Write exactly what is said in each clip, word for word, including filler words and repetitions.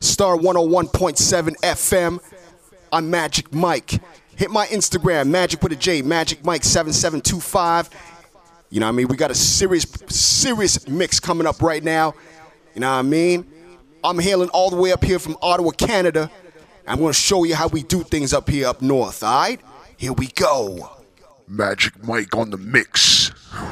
Star one oh one point seven F M. I'm Majic Mike. Hit my Instagram, Magic with a J, Majic Mike seven seven two five. You know what I mean? We got a serious, serious mix coming up right now. You know what I mean? I'm hailing all the way up here from Ottawa, Canada. I'm going to show you how we do things up here up north, all right? Here we go. Majic Mike on the mix.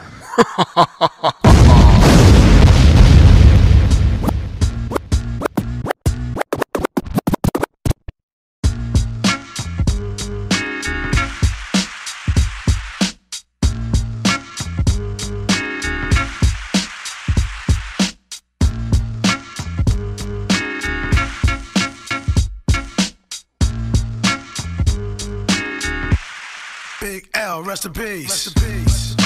Big L, rest in peace. Rest in peace.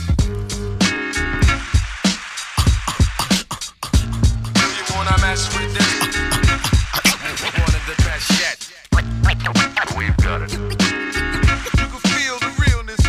Do you wanna mess with this? One of the best yet. We've got it. You can feel the realness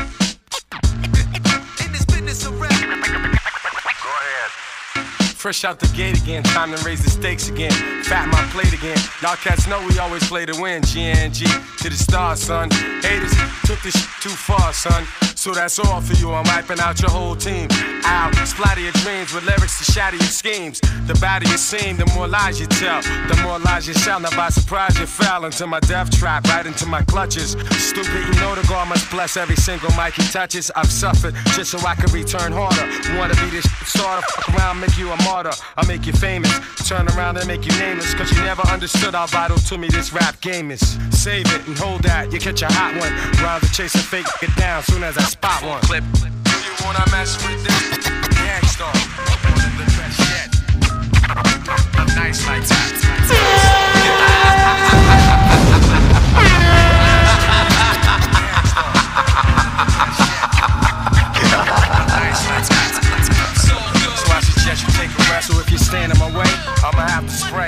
in this business of rap. Go ahead. Fresh out the gate again, time to raise the stakes again. Fat my plate again. Y'all cats know we always play to win. G N G to the stars, son. Haters took this shit too far, son. So that's all for you. I'm wiping out your whole team. I'll splatter your dreams with lyrics to shatter your schemes. The badder you seem, the more lies you tell. The more lies you sell. Now by surprise you fell into my death trap, right into my clutches. Stupid, you know the God must bless every single mic he touches. I've suffered just so I can return harder. Wanna be this sort of fuck around, make you a martyr. I'll make you famous. Turn around and make you nameless. Cause you never understood how vital to me this rap game is. Save it and hold that, you catch a hot one. Round to chase a fake, get down soon as I spot one. Clip. Do you wanna mess with this? Gangstar, one of the best yet. Nice like that. So I suggest you take a rest. So if you stand in my way, I'ma have to spray.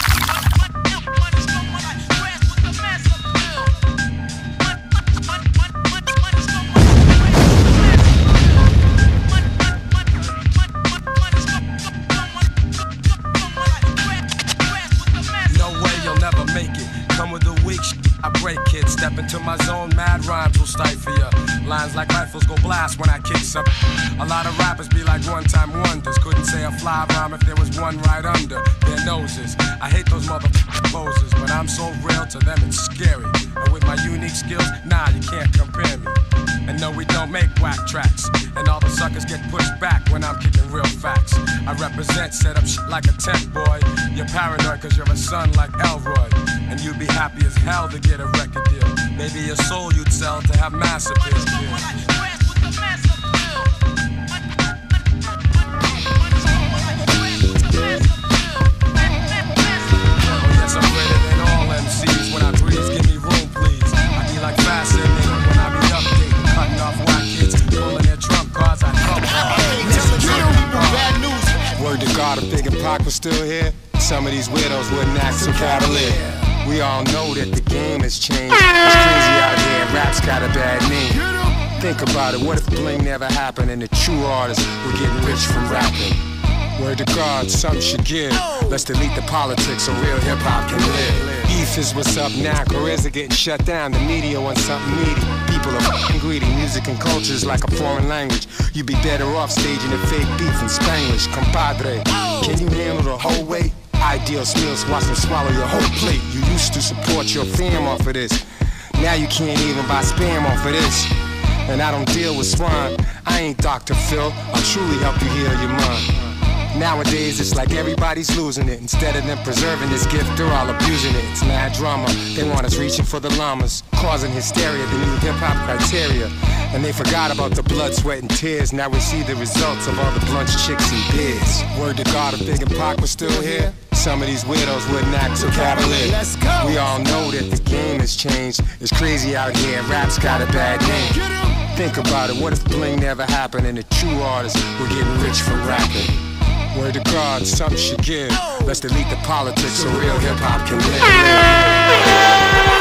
I break it, step into my zone, mad rhymes will stifle ya. Lines like rifles go blast when I kick some. A lot of rappers be like one-time wonders. Couldn't say a fly rhyme if there was one right under their noses. I hate those motherfucking poses, but I'm so real to them it's scary. And with my unique skills, nah, you can't compare me. And no, we don't make whack tracks. And all the suckers get pushed back when I'm kicking real facts. I represent, set up shit like a tent, boy. You're paranoid cause you're a son like Elroy. And you'd be happy as hell to get a record deal. Maybe your soul you'd sell to have mass appeal. Oh yes, I'm greater than all M Cs. When I breeze, give me room please. I be like fascinating when I be updating. Cutting off white kids, pulling their trump cards. I come on. Word to God, if Big and Pac was still here, some of these widows wouldn't act so cavalier. We all know that the game has changed. It's crazy out here and rap's got a bad name. Think about it, what if bling never happened and the true artists were getting rich from rapping? Word to God, something should give. Let's delete the politics so real hip-hop can live. Beef is what's up now, careers are getting shut down. The media wants something meaty. People are f***ing greedy. Music and culture is like a foreign language. You'd be better off staging a fake beef in Spanglish. Compadre, can you handle the whole weight? Ideal meals, watch them swallow your whole plate. You used to support your fam off of this. Now you can't even buy spam off of this. And I don't deal with swine. I ain't Doctor Phil. I'll truly help you heal your mind. Nowadays it's like everybody's losing it. Instead of them preserving this gift, they're all abusing it. It's mad drama. They want us reaching for the llamas, causing hysteria, the new hip-hop criteria. And they forgot about the blood, sweat, and tears. Now we see the results of all the blunts, chicks, and beers. Word to God, if Big and Pac was still here, some of these widows wouldn't act so cavalier. Let's go. We all know that the game has changed. It's crazy out here and rap's got a bad name. Think about it, what if bling never happened and the true artists were getting rich from rapping? Word to God, something should give. Let's delete the politics so real hip-hop can live.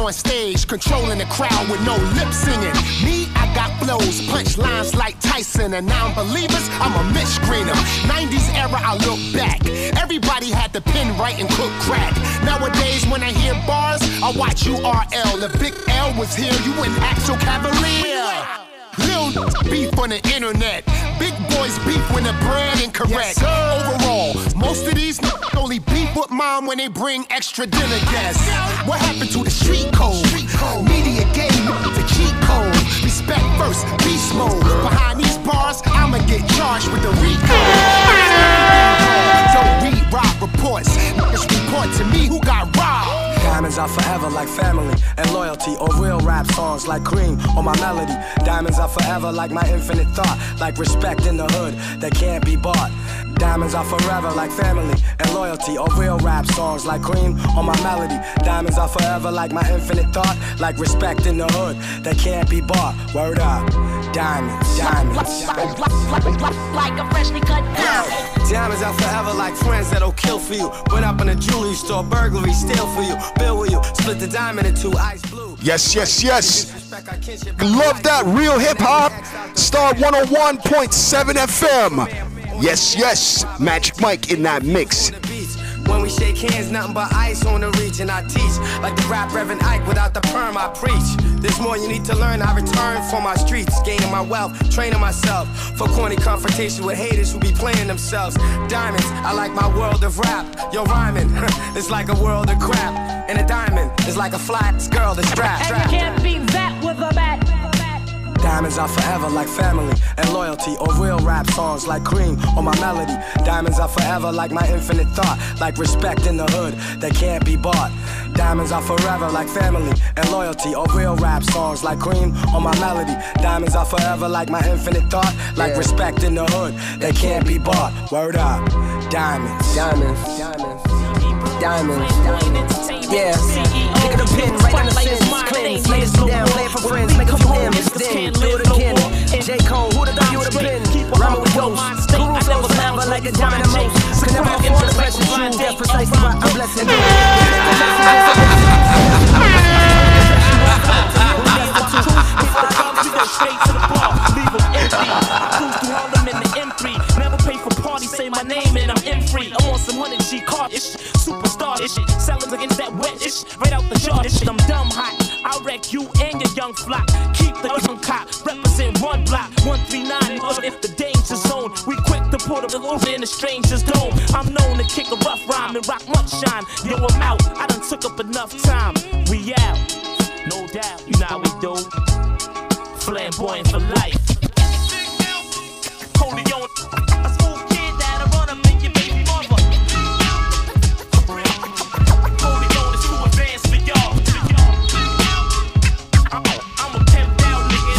on stage, controlling the crowd with no lip singing. Me, I got flows, punch lines like Tyson. And non-believers, I'm a Mitch Greener. nineties era, I look back. Everybody had the pen right and cook crack. Nowadays, when I hear bars, I watch U R L. If Big L was here, you wouldn't act so cavalier. Lil beef on the internet. Big boys beef when the brand incorrect. Yes, overall, most of these only beef with mom when they bring extra dinner guests. What happened to the street code? Media gave me the cheat code. Respect first, beast mode. Behind these bars, I'ma get charged with the recode. Don't read rob reports. Niggas report to me who got robbed. Diamonds are forever like family and loyalty, or real rap songs like cream or my melody. Diamonds are forever like my infinite thought, like respect in the hood that can't be bought. Diamonds are forever like family and loyalty, or real rap songs like cream or my melody. Diamonds are forever like my infinite thought, like respect in the hood that can't be bought. Word up, diamonds, diamonds, diamonds. Like a freshly cut diamond. Diamonds are forever like friends that'll kill for you. Went up in a jewelry store, burglary, steal for you. Bill with you, split the diamond in two, ice blue. Yes, yes, yes. Love that real hip hop. Star one oh one point seven F M. Yes, yes. Magic Mike in that mix. When we shake hands, nothing but ice on the reach. And I teach like the rap Reverend Ike without the perm I preach. There's more you need to learn. I return for my streets, gaining my wealth, training myself for corny confrontation with haters who be playing themselves. Diamonds, I like my world of rap. Yo, rhyming, it's like a world of crap. And a diamond is like a flat girl that's strapped. And you can't beat that with a bat. Diamonds are forever like family and loyalty, or real rap songs like cream or my melody. Diamonds are forever like my infinite thought, like respect in the hood that can't be bought. Diamonds are forever like family and loyalty, or real rap songs like cream or my melody. Diamonds are forever like my infinite thought, like yeah, respect in the hood that can't be bought. Word up, diamonds, diamonds, diamonds, diamonds, diamonds. Yeah, pick the pin right in the sins, cleanse, lay it down, play it for friends, make a few M's, then do it again. J. Cole, who the dog you would've been? Rhyming with ghosts, guru flows never like a diamond and most. Could never afford a special shoe, that's precisely why I'm blessing you. Straight to the bar, leave them empty. Cruise through Harlem in the M three. Never pay for parties, say my name and I'm in free. I'm on some hundred G car-ish, superstar-ish. Selling against that wet-ish, right out the jar. This shit, I'm dumb hot. I'll wreck you and your young flock. Keep the young cop, represent one block, one three nine. If the danger zone, we quick to put a over in the stranger's dome. I'm known to kick a rough rhyme and rock much shine. Yo, I'm out, I done took up enough time. We out, no doubt, you know how we do. Flamboyant for life. Holy on a smooth kid that'll run up in your baby mother. Holy on is too advanced for y'all. I'm a pimp down nigga.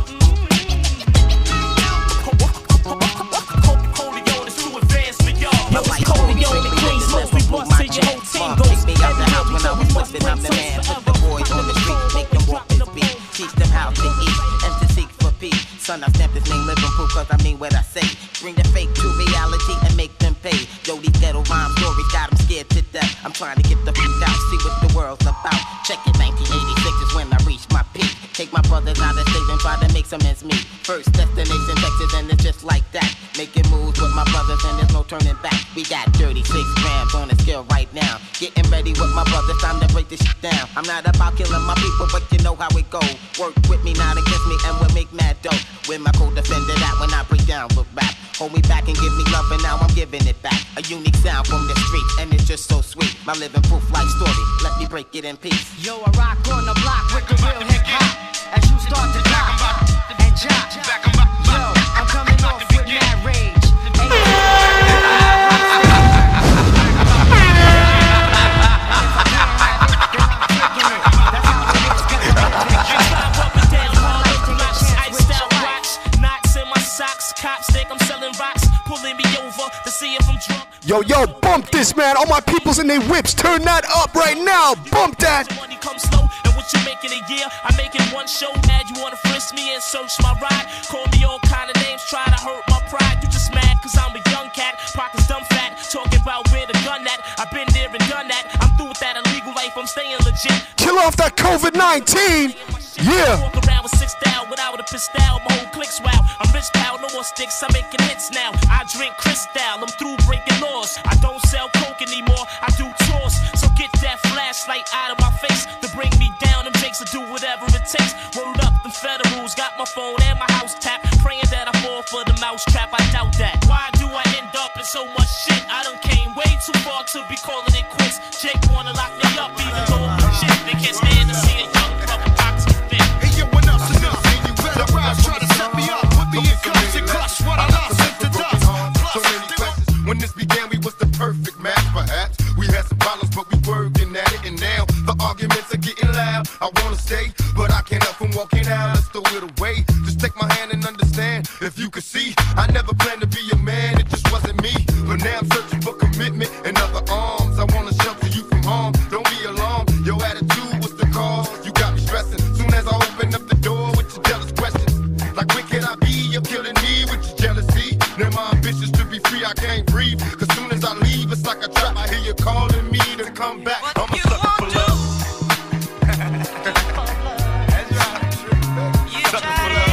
Holy on is too advanced for y'all. Holy on the clean smoke, we bust till your whole team goes. Take me out the house when I was busting. I'm the man with the boys on the street. Make them walk this beat. Teach them how to eat and to seek for peace. Son, I stamp this name living proof cause I mean what I say. Bring the fake to reality and make them pay. Yo, these ghetto rhyme stories got them scared to death. I'm trying to get the fuck out, see what the world's about. Check it, nineteen eighty-six is when I reached my peak. Take my brothers out of state and try to make some ends meet. First destination Texas and it's just like that. Making moves with my brothers and there's no turning back. We got thirty-six grams on the scale right now. Getting ready with my brothers, time to break this shit down. I'm not about killing my people, but you know how it go. Work with me, not against me, and we'll make mad dough. With my co-defender that when I break down with rap. Hold me back and give me love, and now I'm giving it back. A unique sound from the street, and it's just so sweet. My living proof life story, let me break it in peace. Yo, I rock on the block with the real hip hop. As you start to drop and jump. Yo, I'm coming off with mad rage. Yo, yo, bump this, man. All my peoples in their whips, turn that up right now. Bump that. Money comes slow, and what you make in a year, I make it one show. Mad, you wanna frisk me and search my ride. Call me all kind of names, try to hurt my pride. You just mad cause I'm a young cat, pockets dumb fat. Talking about where the gun at, I've been there and done that. I'm through with that illegal life, I'm staying legit. Kill off off that COVID nineteen. Yeah. Walk around with six down without a pistol. My whole clique's wow. I'm rich pal, no more sticks. I'm making hits now. I drink crystal. I'm through breaking laws. I don't sell coke anymore. I do tours. So get that flashlight out of my face to bring me down. Them jakes will do whatever it takes. Word up, the federals got my phone and my house tapped. Praying that I fall for the mouse trap. I doubt that. Why do I end up in so much shit? I done came way too far to be calling it quits. Jake wanna lock me up even though I'm shit. They can't stand to see a young brother box fit. Hey, yo, when up's enough, and you better rise, try to set me up. Put me in cuffs and crush what I lost into dust. So many questions. When this began, we was the perfect match, perhaps. We had some problems, but we working at it. And now the arguments are getting loud. I wanna stay, but I can't help from walking out. Let's throw it away. Just take my hand and understand. If you could see, I never planned to be a man. It just wasn't me. But now I'm searching for commitment and other arms. I wanna shelter you from harm. Don't be alarmed. Your attitude was the cause. You got me stressing. Soon as I open up the door with your jealous questions. Like, where can I be? You're killing me with your jealousy. Now my ambitions to be free, I can't breathe. Cause soon as I leave, it's like a trap. I hear you calling me to come back. I'm a sucker for love. That's right. Sucker for love.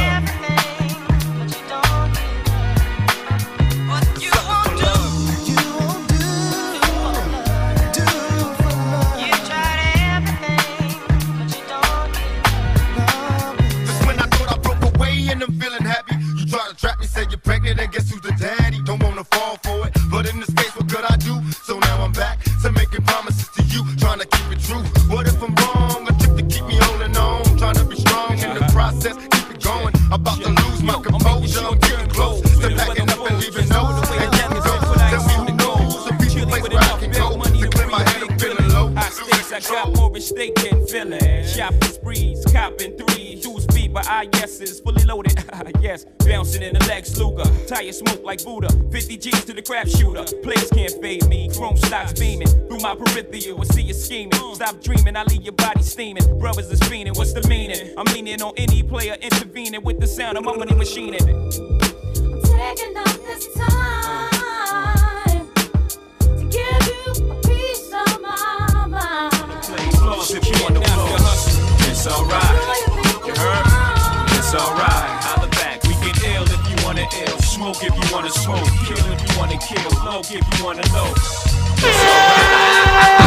And I'm feeling happy. You try to trap me, say you're pregnant, and guess who's the daddy? Don't wanna fall for it, but in this case, what could I do? So now I'm back to making promises to you, trying to keep it true. What if I'm wrong? A trick to keep me holding on, trying to be strong in the process, keep it going. About to lose my composure, I'm getting close to packing up and leaving notes. And getting go, tell me who knows. Some people place where I can go to clear my head, I'm feeling low. I got more at stake than feeling. Shopping sprees, copping threes, dudes feet, but I yeses fully loaded. Yes, bouncing in the Lex Luger, tire smoke like Buddha. fifty G's to the crap shooter. Players can't fade me. Chrome stocks beaming through my peripheral. I see you scheming. Stop dreaming, I leave your body steaming. Brothers is fiending. What's the meaning? I'm leaning on any player intervening with the sound of my money machining. Taking up this time to give you a piece of my mind. If you want to hustle, it's alright. You heard? It's alright. Holla back. We get ill if you wanna ill. Smoke if you wanna smoke. Kill if you wanna kill. Low if you wanna low. It's alright.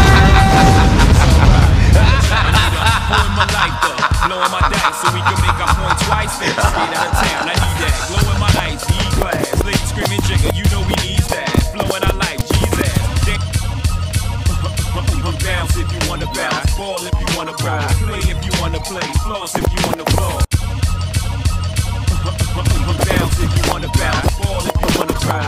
Pulling my life up, blowing my dice so we can make our point twice. Then straight out of town. I need that. Blowing my ice, E-class. Ladies screaming jigger, you know we ease that. Blowing our life, Jesus. Bounce if you wanna bounce, ball if you wanna ball, play if you wanna play, floss if you wanna floss. Bounce if you wanna bounce, ball if you wanna ball.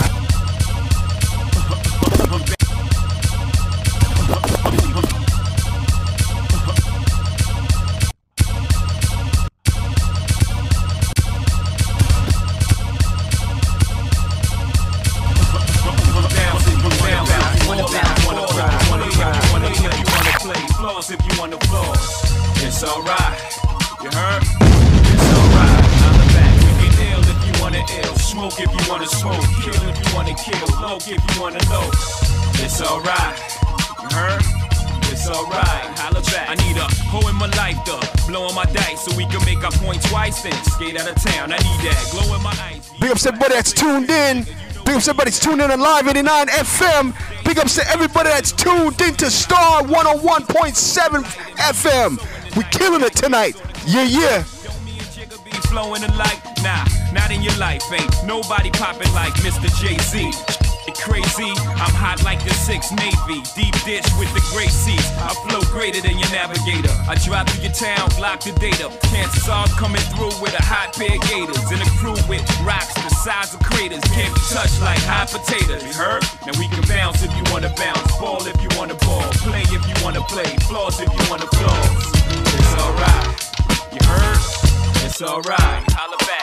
If you wanna floss, it's alright. You heard? It's alright. Holla back. We get ill if you wanna ill. Smoke if you wanna smoke. Kill if you wanna kill. Low if you wanna low. It's alright. You heard? It's alright. Holla back. I need a hoe in my life though. Blowing my dice so we can make our point twice. Then skate out of town. I need that. Glowing my ice. Big ups to everybody that's tuned in. Big ups to everybody that's tuned in on Live eighty-nine F M. Big ups to everybody that's tuned into Star one oh one point seven F M. We killing it tonight. Yeah, yeah. Flowing alike, nah, not in your life. Ain't nobody popping like Mister Jay-Z. Crazy, I'm hot like the sixth Navy. Deep dish with the gray seats. I flow greater than your navigator. I drive through your town, block the data. Chances are I'm coming through with a hot pair of gators. And a crew with rocks the size of craters. Can't be touched like hot potatoes. You heard? Now we can bounce if you wanna bounce. Ball if you wanna ball. Play if you wanna play. Floss if you wanna floss. It's alright. You heard? It's alright. Holla back.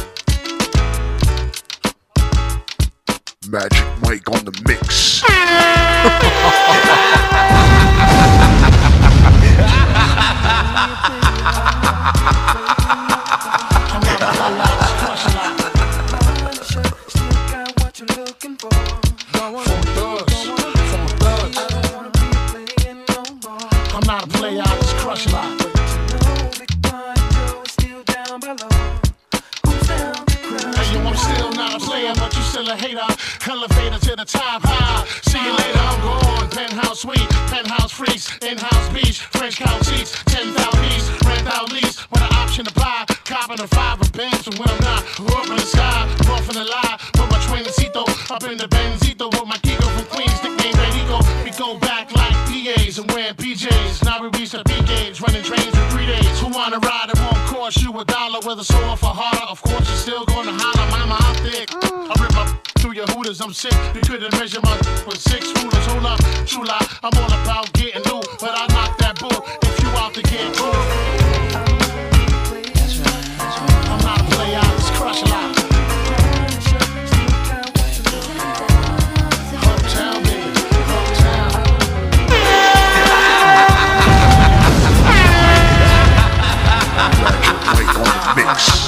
Magic Mike on the mix. I'm not a player, I just crush a lot. still a hater. Elevator to the top high. See you later, I'm gone. Penthouse suite, penthouse freaks, in-house beach, French couch seats, ten thousand east, rent out lease, with an option to buy. Copping a five of Benz, and when I'm not, up in the sky, off in the lie, with my twincito, up in the Benzito, with my Kiko from Queens, nickname Redico. We go back like P As and wearing P Js. Now we reach the B gauge, running trains in three days. Who wanna ride? It won't cost you a dollar, whether sore for harder. Of course, you're still gonna holler, mama, I'm thick. I rip my through your hooters, I'm sick. You couldn't measure my with six rulers. Hold up, true lie, I'm all about getting loot, but I knock that bull if you out to get cool. I'm not a player, I just crush a lot. Uptown, baby, uptown. Mike on the mix.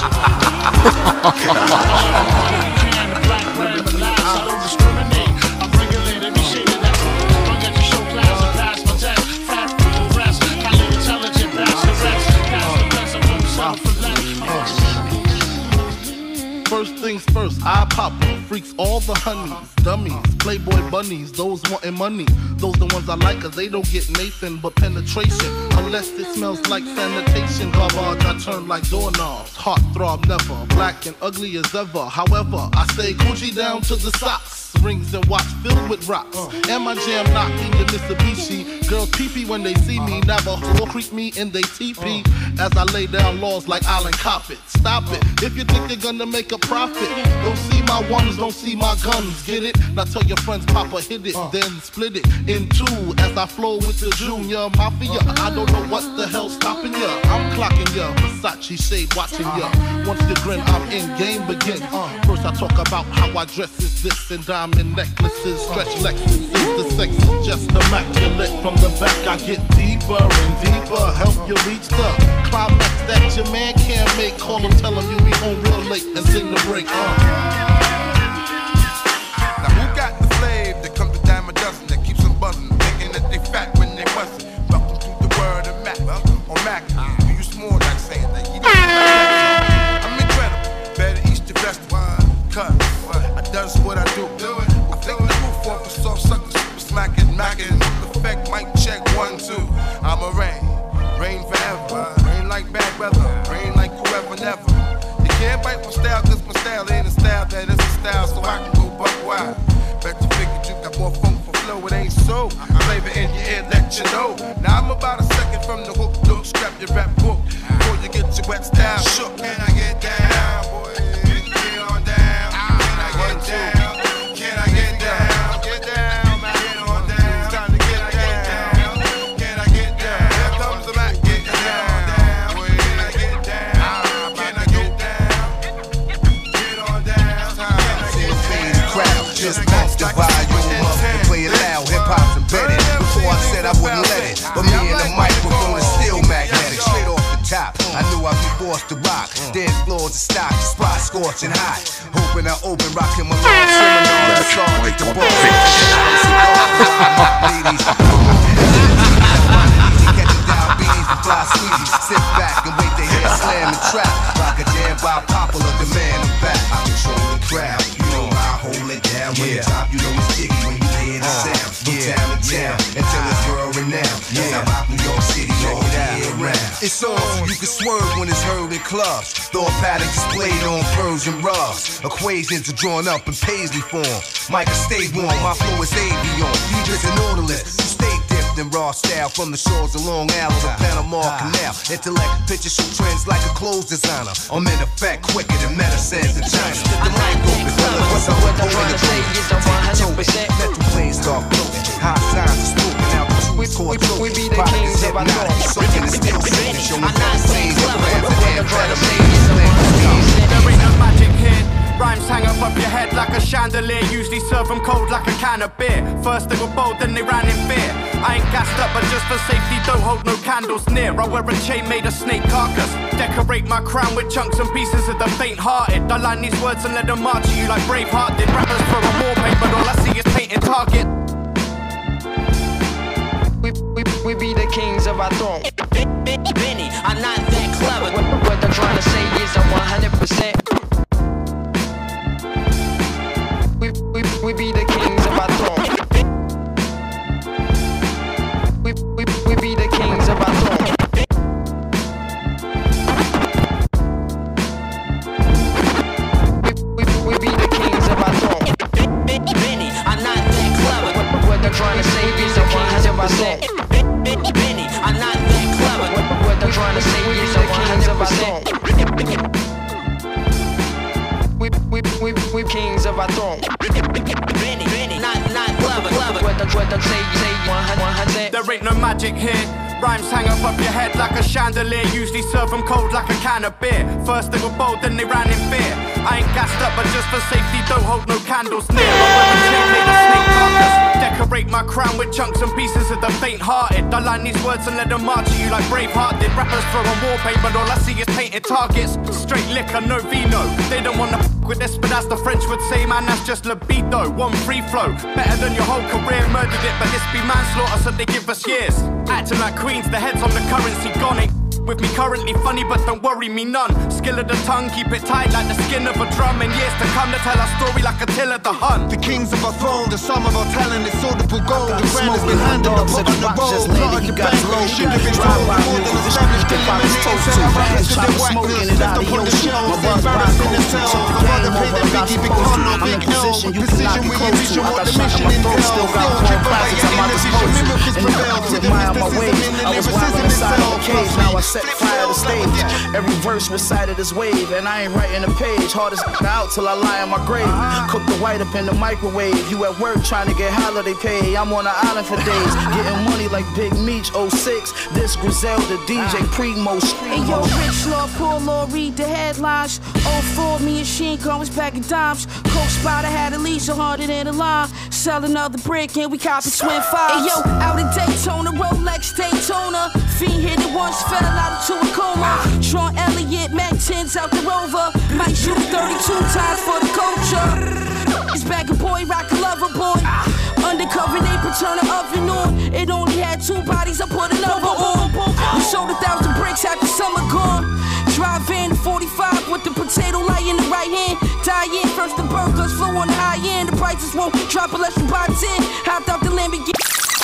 First things first, I pop them. Freaks all the honeys, dummies, playboy bunnies, those wanting money. Those the ones I like cause they don't get Nathan but penetration. Unless it smells like sanitation. Garbage, I turn like doorknobs. Heart throb never, black and ugly as ever. However, I stay Gucci down to the socks. Rings and watch filled with rocks. And my jam knocking the Mitsubishi. Girls pee-pee when they see me. Navajo creep me in they teepee. As I lay down laws like Island Coppet. Stop it, if you think you're gonna make a profit. Don't see my ones, don't see my guns. Get it? Now tell your friends Papa hit it. Then split it in two as I flow with the Junior Mafia. I don't know what the hell's stopping ya. I'm clocking ya, Versace shade watching ya. Once you grin, I'm in, game begin. First I talk about how I dress is this and diamond necklaces, stretch Lexus is the sex is just immaculate. From the back I get deeper and deeper, help you reach the climax that your man can't make. Call him, tell him you be home real late and sing the break. Uh. Now who got the flave that comes to dime a dozen that keeps them buzzing, thinking that they fat when they wasn't? Welcome to the world of Mac, or Mac. Do you small like saying that you I'm incredible, better eat the vegetable, cause I does what I do. I think the roof off a soft sucker, super smacking, macking. Effect mic check one, two. I'm a rain, rain forever. Rain like bad weather, rain like whoever never. You can't bite my style, cause my style ain't a style, that is a style, so I can go buck wild. Bet you figured you got more funk for flow, it ain't so. Flavor in your ear, let you know. Now I'm about a second from the hook, look, scrap your rap book. Before you get your wet style shook. Can I get down, boy? Get on down. Can I get down? Can I get down? Get down, man. Get on down. It's time to get down. Can I get down? Here comes the Mac. Get down. Can I get down? Can I get down? Get on down. Can I get down? Crowd just bump the volume up and play it loud. Hip hop's embedded. Before I said I wouldn't let it, but me and the microphone is still magnetic. Straight off the top, I knew I'd be forced to rock. Dance floors and stock, spot scorching hot. Hoping I open, rocking my long seminar. That's all with the ball. Ladies, catch the diabetes and fly squeezy. Sit back and wait to hear slam and trap. Rock a jam by popular demand. I'm back. I control the crowd. You know I hold it down. When the top, you know it's sticky when you hear the sound. From town to town until it's world renowned. Yeah, I'm out New York City all year round. It's on, you can swerve when it's heard in clubs. Thought pattern displayed on Persian rugs. Equations are drawn up in paisley form. Micah stay warm, my flow is avion. Deepest and orderless, you stay dipped in raw style. From the shores of Long Island to Panama Canal. Intellect, picture show trends like a clothes designer. I'm in effect quicker than medicines in China. The mic open, what's up, what I'm trying to say is I'm one hundred percent. Metal planes start floating. High signs are smoking out the truth. We, we, we be the kings of our thoughts. Soaking the still sitting, showing that scenes of grams and amphetamines. There ain't no magic here. Rhymes hang up up your head like a chandelier. Usually serve them cold like a can of beer. First they were bold, then they ran in fear. I ain't gassed up, but just for safety don't hold no candles near. I wear a chain made of snake carcass. Decorate my crown with chunks and pieces of the faint-hearted. I line these words and let them march at you like Braveheart did. Rappers for a war paint, but all I see is painting target. We, we, we be the kings of our throne. Benny, I'm not that clever. What, what I'm trying to say is I'm one hundred percent. We be the kings of our throne. We, we, we be the kings of our throne. We, we, we be the kings of our throne. Benny, I'm not that clever. What they're trying to say is the kings of our throne. Benny, I'm not that clever. What they're trying to say is the kings of our throne. We, we, we, we kings of our throne. Benny, Benny, not, not clever, clever. What the, what the say, say, one hundred. There ain't no magic here. Rhymes hang up up your head like a chandelier. Usually serve them cold like a can of beer. First they were bold, then they ran in fear. I ain't gassed up, but just for safety, don't hold no candles near. But when the chain made a snake carcass, decorate my crown with chunks and pieces of the faint-hearted. I line these words and let them march at you like Braveheart did. Rappers throw on wallpaper, all I see is painted targets. Straight liquor, no vino. They don't wanna f with this, but as the French would say, man, that's just libido. One free flow, better than your whole career. Murdered it, but this be manslaughter, so they give us years. Acting like queens, the heads on the currency gone. Ain't with me currently funny, but don't worry me none. Skill of the tongue, keep it tight like the skin of a drum. In years to come to tell our story like Attila the Hun. The kings of our throne, the sum of our talent is audible gold. The brand has been handed, the put on the road. Plotted the bank, should have been told. More than established, eliminating set our rise to their whackness. Left upon the shelves, they embarrassed in themselves. I'd rather play the Biggie, Big Pun or Big L. With precision, we envision what the mission entails. Still driven by any decision, miracles prevail. To the mysticism and the lyricism itself. Now I set fire to stage. Every verse recited is wave, and I ain't writing a page. Hardest out till I lie in my grave. Cook the white up in the microwave. You at work trying to get holiday pay. I'm on the island for days, getting money like Big Meech. oh six, this Griselda D J Primo. Hey yo, rich law, poor law, read the headlines. oh four, me and Sheen was back in dimes. Coke Spider had at least a hundred in the line. Sell another brick and we copy twin fives. Hey yo, out in Daytona, Rolex Daytona. Fiend hit it once, fell out into a coma. Sean Elliott, Mac tens out the Rover. Might shoot thirty-two times for the culture. It's back a boy, rock a lover boy. Undercover, they turn the oven on. It only had two bodies, I put another on. We sold a thousand bricks after summer gone. Drive in forty-five with the potato light in the right hand. Die in first the burgers, flow on the high end. The prices won't drop unless you buy ten. Hopped out the Lamborghini.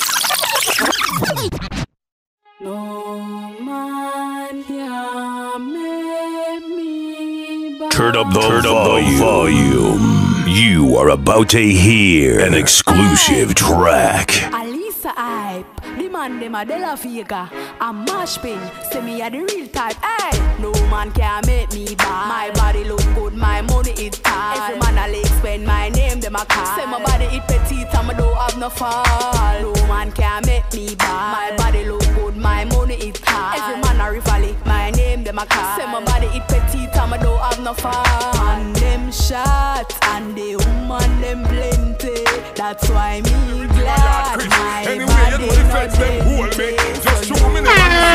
No man can make me buy. Turn up the Turn volume. volume. You are about to hear an exclusive track. Alisa hype, the man dem a De La Vega, a mash pin, say me a the real type. Hey, no man can make me buy. My body look good, my money is tight. Every man a like spend my name dem a call. Say my body it petite and I don't have no fall. No man can make me buy. My body look good, my money is tight. Every man a rivali, my name dem a call. Say my body it petite and I don't have no fall. And them shots and the woman them plenty. That's why me glad my anyway, you know the feds them hold me. Just show me the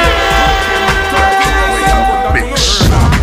mix.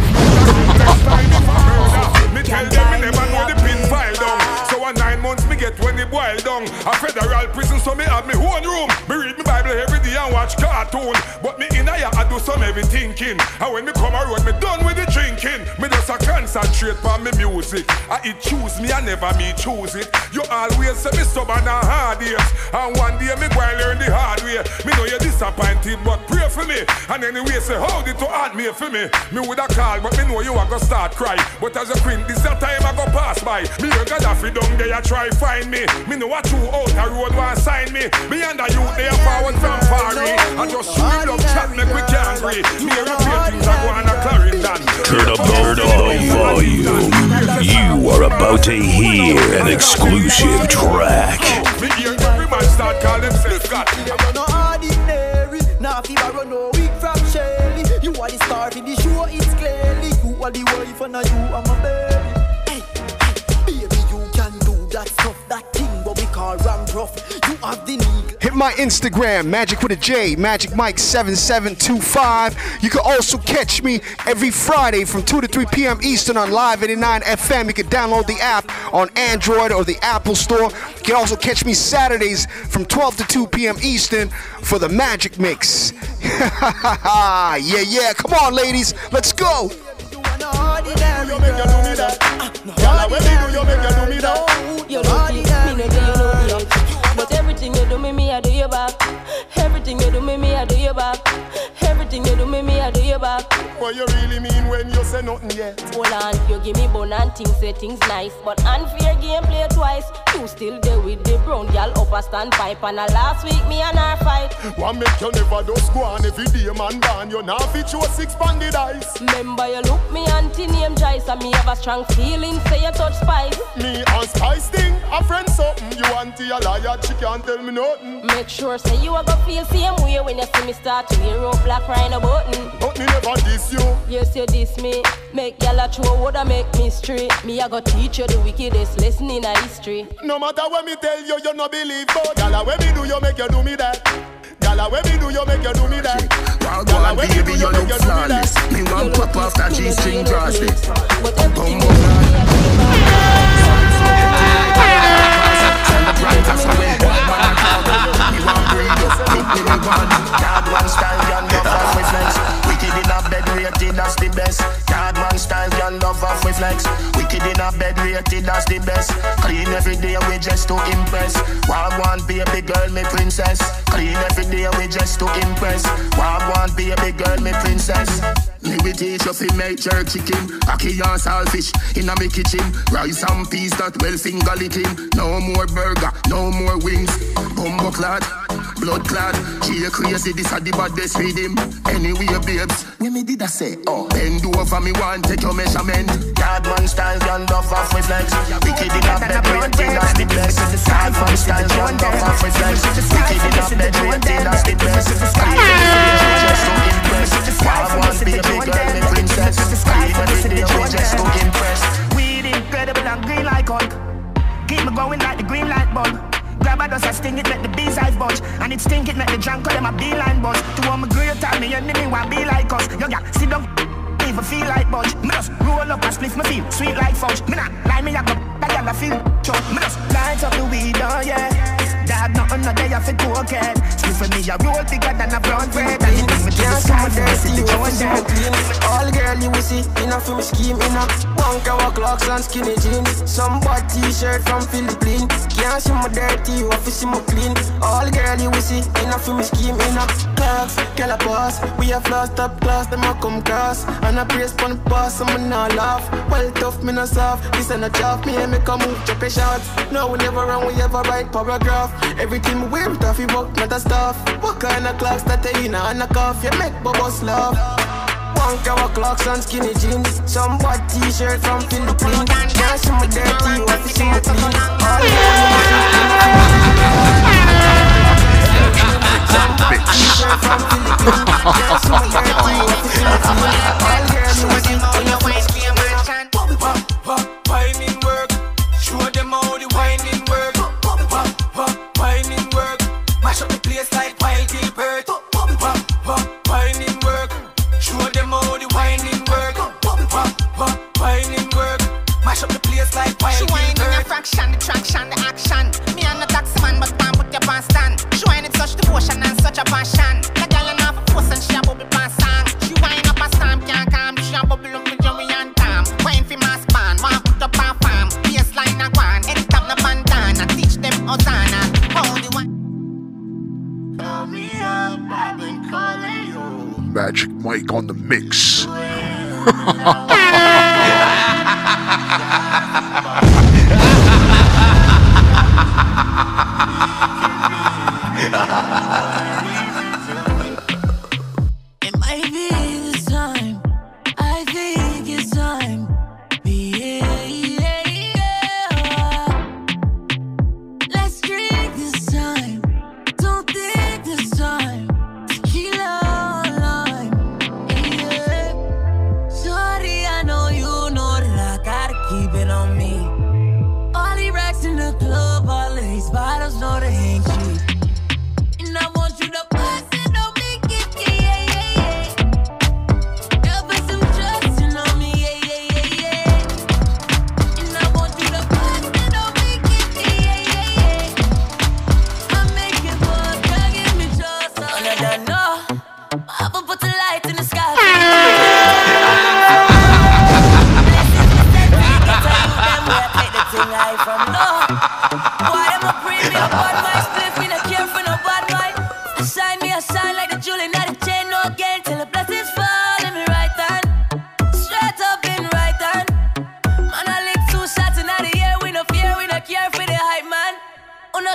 Me tell them me never know the pin file down. So a nine months me get when they boil down. A federal prison so me have me own room. Me read me Bible every day and watch cartoon. But me in a ya I do some heavy thinking. And when me come around me done with the drinking. Me just a concentrate on me music. I it choose me I never me choose it. You always say me stubborn and hard years. And one day me go and learn the hard way. Me know you're disappointed but pray for me. And anyway say how did to hurt me for me. Me woulda call but me know you a go start cry. But as a queen this a time I go pass by. Me you Gaddafi down there you try find me. Me know what two out a road want sign me. Me and the youth they are forward from Paris. I just shoot up chat make we can't breathe. Me a repeat things I go on a Clarendon. Turn up the volume. You are about to hear an exclusive track. Me hear every man start calling himself God. You're no ordinary. Now if I run no week from Shelly. You are the star in the show, it's clearly. You are the wife and now you are my baby. Hey, hey, baby, you can do that stuff, that thing what we call round rough. You have the need. Hit my Instagram, Magic with a J, Majic Mike seven seven two five. You can also catch me every Friday from two to three p m Eastern on Live eighty-nine F M. You can download the app on Android or the Apple Store. You can also catch me Saturdays from twelve to two p m Eastern for the Magic Mix. Yeah, yeah. Come on, ladies. Let's go. You're ordinary. back. What you really mean when you say nothing yet? Hold on, you give me bone and things say things nice, but unfair game play twice. You still there with the brown girl up a standpipe, and a last week me and her fight. One make you never just go on every day man ban. You now fit show six banded eyes. Remember you look me auntie name Joyce, and me have a strong feeling say you touch spice. Me and Spice thing, a friend something. You auntie a liar, she can't tell me nothing. Make sure say you a go feel same way when you see me start to wear up black rhino button. But me never diss you. Yes you diss me. Make y'all a throw woulda make mystery. Me a go teach you the wickedest lesson in a history. No matter what me tell you, you no believe. But y'all when me do, you make you do me that. Y'all when me do, you make you do me that. While go on baby, you look flawless. Me want pop off that G-string bracelet. Bum bum right as I went one man and call you want breed up, pick me the one. God one style, y'all love off with flex. Wicked in a bed rated as the best. God one style, y'all love off with flex. Wicked in a bed rated as the best. Clean every day we just to impress. Wild one baby girl, me princess. Clean every day we just to impress. Wild one baby girl, me princess. Me we teach you fi make jerk chicken, ackee and saltfish inna me kitchen. Rice and peas that well finger licking. No more burger, no more wings. Bumbo clad, blood clad. She a crazy, this a the baddest rhythm. Anyway, babes, when me did I say, oh, bend over me one, take your measurement. God one style, young love off with flex. Wicked in a bed, rated as the best. God one style, young love off with flex. Wicked in a bed, rated as the best. Just to impress. God one baby girl, me princess. Clean every day, we just to impress. Weed incredible and green like Hulk. Keep me going like the green light bulb. Grab a dust, I sting it, make the bees eyes budge. And it stink it, make the junk call them a beeline buzz. To all my great time, me enemy want be like us. Yo, yeah, sit down, even feel like budge. Me just roll up and split my feel, sweet like fudge. Me not lie, me a go, I gotta feel choke. Me just light up the weed, oh yeah. Dad, nothing no day, I feel cocaine. Split for me, a roll bigger than a brown bread. And it brings me to the sky, for me, see the joint there. All girl you will see, enough for me scheme, enough. Punk our clocks and skinny jeans. Some bad t-shirt from Philippines. Can't see my dirty, you have to see my clean. All girl you will see, enough for me scheme, enough. Clocks, girl a boss. We have lost up class, them a come cross. And I praise pon the boss, so me not laugh. Well tough, me not soft. This ain't a job, me and me come move, check a shot. No, we never run, we ever write paragraph. Everything we wear, it off, we work, not a stuff. What kind of clocks that they in and a cuff? You make bubbles laugh. Punk our clocks and skinny jeans. Some bad t-shirt from Philippines. Can't see my dirty, you have to see my clean. All some bad t-shirt from Philippines. Can't see my dirty, you have to see my clean. All girls, you want them on your waist, be a man. Whining work, show them how the whining work. Whining work, mash up the place like wild Gilbert. Whining work, show them how the whining work. Whining work, mash up the place like wild Gilbert. She whining a fraction, the traction, the action. Me and the taxi man, but can't put your pants stand. She whining such devotion and such a passion. The girl in half a force and she a bubble pants song. She whine up a stamp, can't calm. She a bubble up with Joey and Tom. Wine for my span, walk put up a farm. Baseline a guan, anytime the bandana. Teach them Hosanna. Magic Mike on the mix. It might be this time. I think it's time. Yeah, yeah, yeah. Let's drink this time. Don't think this time. Tequila or lime. Yeah. Sorry, I know you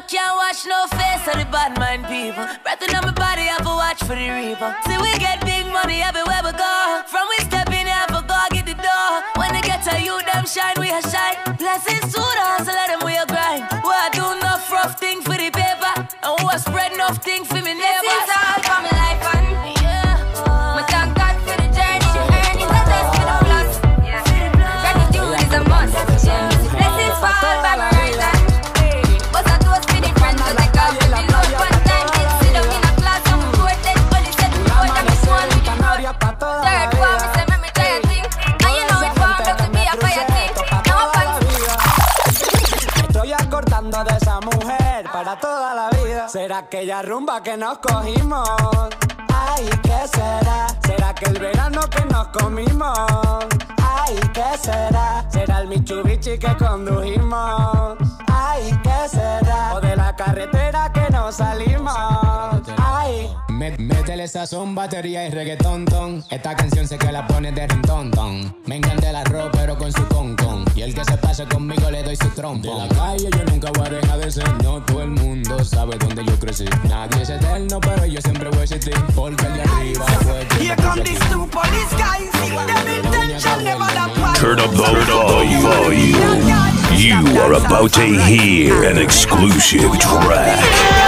can't watch no face of the bad mind people. Breath in my body, I have to watch for the reaper. See, we get big money everywhere we go. From we step in, I have to go get the door. When they get to you, them shine, we a shine. Blessings to the hustle, let them we a grind. We a do enough rough things for the paper. And we a spread enough things for me neighbors. This is all for my life, and yeah. My thank God for the journey. Earn is a test for the plus. Gratitude is a must. Blessings fall by my right hand. But I do a spinning friends, so they call me load one time. Kids sit up in a class, I'm reported. Only said the road, I'm just one with the road. Third form, me say me me try a thing. And you know it formed up to be a fire thing. Now I'm Estoy acordando de esa mujer para toda la vida. ¿Será aquella rumba que nos cogimos? Ay, ¿qué será? ¿Será que el verano que nos comimos? Ay, ¿qué será? ¿Será el Mitsubishi que condujimos? Ay, ¿qué será? O de la carretera que nos salimos. Ay. Métele sazón, batería y reggaetón, ton. Esta canción sé que la pone de rintón, ton. Me encanta el arroz, pero con su con, con. Y el que se pase conmigo le doy su trompo. De la calle yo nunca voy a dejar de ser. No todo el mundo sabe dónde yo crecí. Nadie es eterno, pero yo siempre voy a existir. Porque el de arriba fue. Here come these two police guys. Them intention never that one. Turn up the volume. You are about to hear an exclusive track.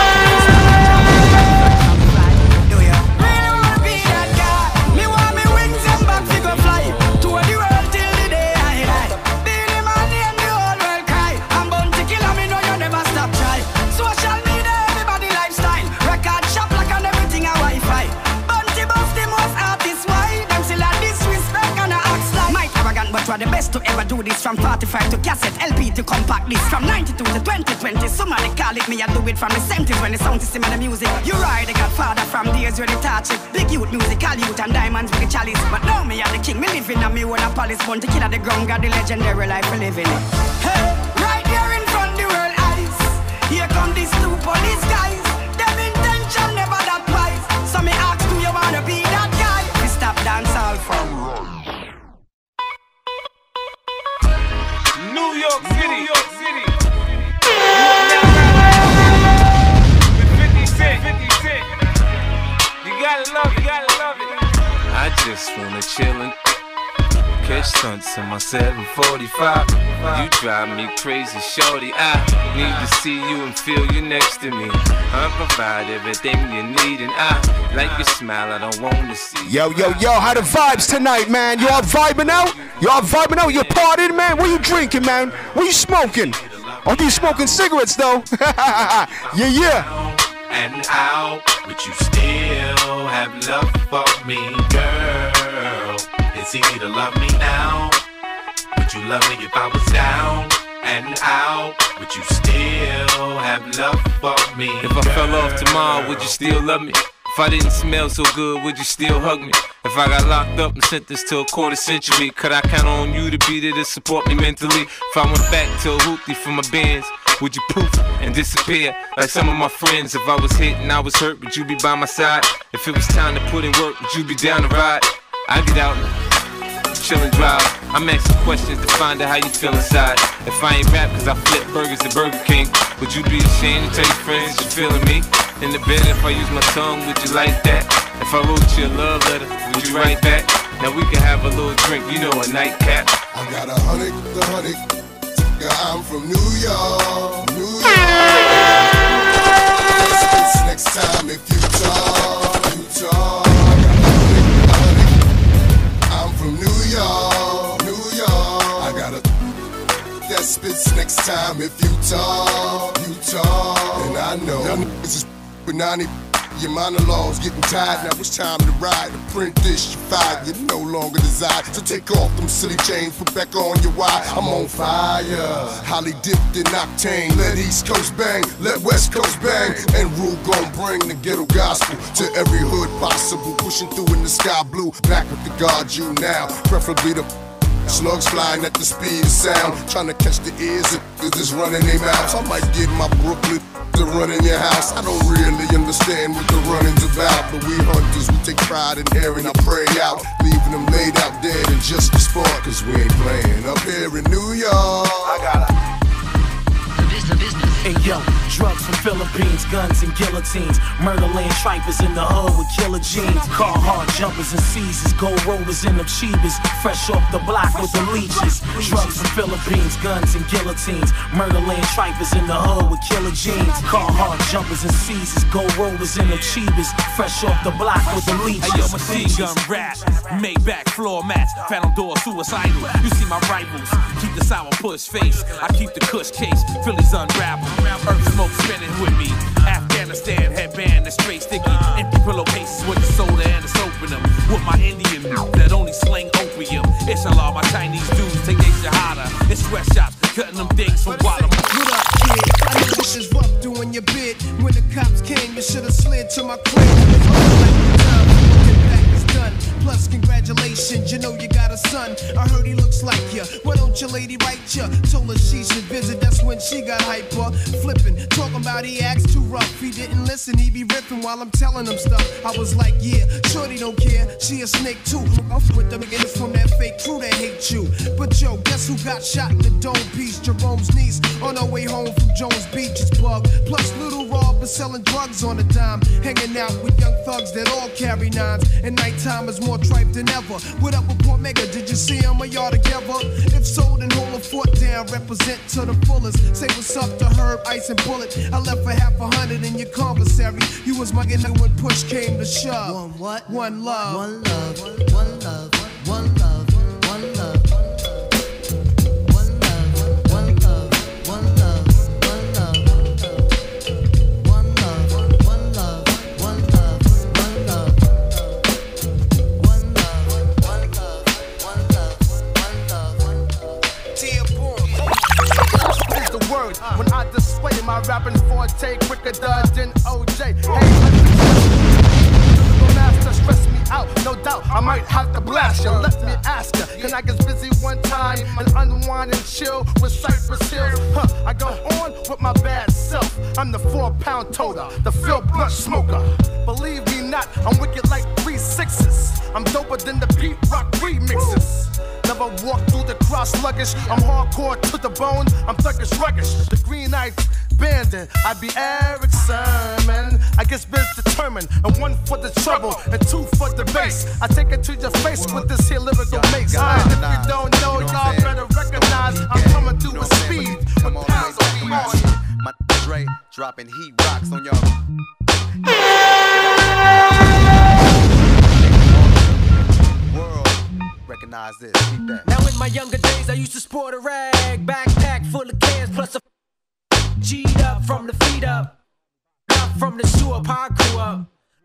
The best to ever do this, from forty-five to cassette, L P to compact disc, from ninety-two to twenty twenty. Somebody call it me, I do it from the seventies when the sound system and the music. You ride the Godfather from days when they touch it. Big youth, musical youth and diamonds with the chalice. But now me are the king, me living on me own a palace. Born to kill at the ground, got the legendary life we living it. Hey, right here in front the world eyes. Here come these two police guys. Them intention never that wise. So me ask, do you wanna be that guy? We stop dance all from New York City, New York City. fifty Cent, fifty Cent. You gotta love it, you gotta love it. I just wanna chill and catch stunts in my seven forty-five. You drive me crazy, shorty. I need to see you and feel you next to me. I provide everything you need, and I like your smile. I don't wanna see. Yo, yo, yo, how the vibes tonight, man? Y'all vibing out? Y'all vibing out? You partying, man? What you drinking, man? What you smoking? Are you smoking cigarettes, though? Yeah, yeah. And out, but you still have love for me, girl. It's easy to love me now. Would you love me if I was down and out? Would you still have love for me, If I fell off tomorrow, would you still love me? If I didn't smell so good, would you still hug me? If I got locked up and sentenced to a quarter century, could I count on you to be there to support me mentally? If I went back to a hoopty for my bands, would you poof and disappear like some of my friends? If I was hit and I was hurt, would you be by my side? If it was time to put in work, would you be down to ride? I get out and chill and drive. I'm asking questions to find out how you feel inside. If I ain't rap cause I flip burgers at Burger King, would you be ashamed to tell your friends you're feeling me? In the bed, if I use my tongue, would you like that? If I wrote you a love letter, would you write back? Now we can have a little drink, you know, a nightcap. I got a hundred, the hundred. Yeah, I'm from New York, New York. Next time if you talk, you talk. I got a hundred, the hundred. I'm from New York, New York. I got a that spits next time if you talk, you talk. And I know y'all niggas is with ninety. Your monologues getting tired, now it's time to ride. To print this, you fired, you no longer desire. So take off them silly chains, put back on your wire. I'm on fire, highly dipped in octane. Let East Coast bang, let West Coast bang. And Rule gon' bring the ghetto gospel to every hood possible. Pushing through in the sky blue, back with the God you now. Preferably the slugs flying at the speed of sound. Trying to catch the ears of niggas running their mouths. I might get my Brooklyn to run in your house. I don't really understand what the running's about, but we hunters, we take pride in hearing our prey out, leaving them laid out dead in just the sport, cause we ain't playing up here in New York. I got a business, business. Hey yo, Drugs from Philippines, guns and guillotines. Murderland tripers in the hood with killer jeans. Car hard jumpers and seizures. Gold rollers in them cheebas. Fresh off the block with the leeches. Drugs from Philippines, guns and guillotines. Murderland tripers in the hood with killer jeans. Car hard jumpers and seizures. Gold rollers in them cheebas. Fresh off the block with the leeches. Hey, yo, machine gun rap. Maybach floor mats. Phantom door suicidal. You see my rivals. Keep the sour push face. I keep the kush case. Phillies unravel. Earth smoke spinning with me. Afghanistan headband that's straight sticky. Empty pillowcases with the soda and the soap in them. With my Indian that only slang opium. Inshallah, my Chinese dudes take their shahada in sweatshops, cutting them things from Guatemala. What up, kid? I know this is rough doing your bid. When the cops came, you should've slid to my crib. Plus, congratulations, you know you got a son. I heard he looks like ya. Why don't your lady write ya? Told her she should visit, that's when she got hyper. Flipping, talking about he acts too rough. He didn't listen, he be ripping while I'm telling him stuff. I was like, yeah, shorty don't care. She a snake too. Off with them niggas from that fake crew that hate you. But yo, guess who got shot in the dome piece? Jerome's niece on her way home from Jones Beach. It's Bug. Plus, Little Rob is selling drugs on a dime. Hanging out with young thugs that all carry nines. And nighttime is more tripe than ever. What up with Port Mega? Did you see him or y'all together? If so, then hold a fort down. Represent to the fullest. Say what's up to Herb, Ice, and Bullet. I left for half a hundred in your commissary. You was my nigga when push came to shove. One what? One love. One love. One love. One love. One love. When I display my rapping forte quicker than O J. Hey, master stress me out, no doubt. I might have to blast you. Let me ask you, can I get busy one time and unwind and chill with Cypress Hills? Huh, I go on with my bad self. I'm the four pound toter, the Phil Blunt smoker. Believe me not, I'm wicked like three sixes. I'm doper than the Pete Rock remixes. Never walk through the cross luggage. I'm hardcore to the bone. I'm thuggish ruggish. The green eyed bandit. I be Eric Sermon. I guess biz determined. And one for the trouble and two for the bass. I take it to your face with this here lyrical mace. And if you don't know, y'all better recognize I'm coming through with speed. With pounds on the my Dre dropping heat rocks on y'all. Recognize this, keep that. Now in my younger days I used to sport a rag, backpack full of cans plus a G'd up from the feet up, up from the sewer up, how I grew up.